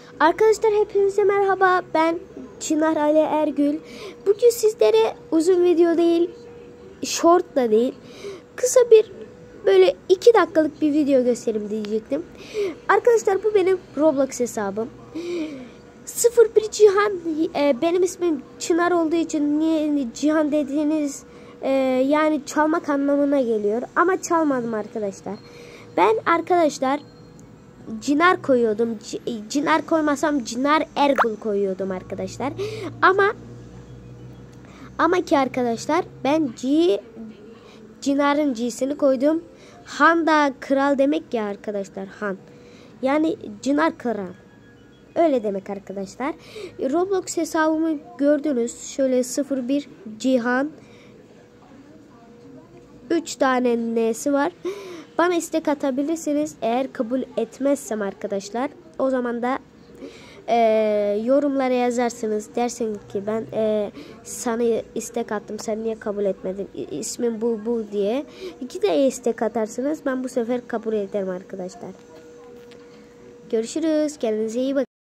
Arkadaşlar hepinize merhaba. Ben Çınar Ali Ergül. Bugün sizlere uzun video değil, short da değil, kısa bir böyle 2 dakikalık bir video göstereyim diyecektim. Arkadaşlar bu benim Roblox hesabım. 01 Cihan, benim ismim Çınar olduğu için niye Cihan dediğiniz yani çalmak anlamına geliyor. Ama çalmadım arkadaşlar. Ben arkadaşlar Cinar koyuyordum. Cinar koymasam Çınar Ergül koyuyordum arkadaşlar. Ama ki arkadaşlar ben Cinar'ın C'sini koydum. Han da kral demek ya arkadaşlar, Han. Yani Çınar kral. Öyle demek arkadaşlar. Roblox hesabımı gördünüz. Şöyle 01 Cihan. 3 tane N'si var. Bana istek atabilirsiniz. Eğer kabul etmezsem arkadaşlar, o zaman da yorumlara yazarsınız. Dersin ki ben sana istek attım, sen niye kabul etmedin? İsmim bu diye. 2 de istek atarsınız. Ben bu sefer kabul ederim arkadaşlar. Görüşürüz. Kendinize iyi bakın.